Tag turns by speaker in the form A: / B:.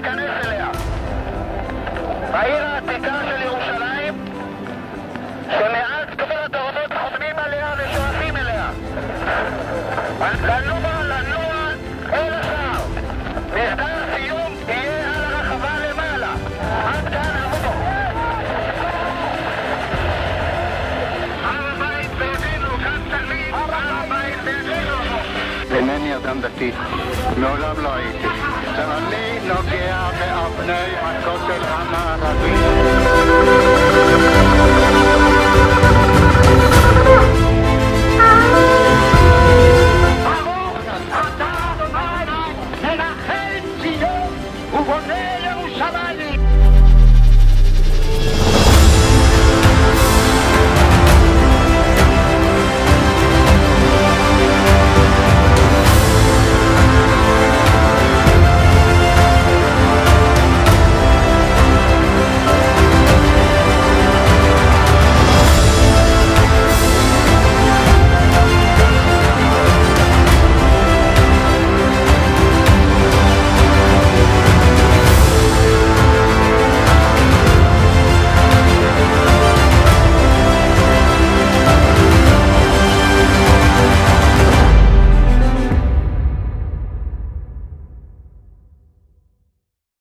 A: להיכנס אליה. העיר העתיקה של ירושלים, שמאז כל הדורות חותמים עליה ושואפים אליה. לנוע אל השער. מכתב הסיום יהיה על הרחבה למעלה. עד כאן עמוד. הר הבית בידינו, כאן תמיד, הר הבית בידינו.
B: אינני אדם דתי, מעולם לא הייתי. אני נוגע באבני הכותל המערבי.
A: ברוך אתה אדוני מנחם ציון ובונה ירושלים.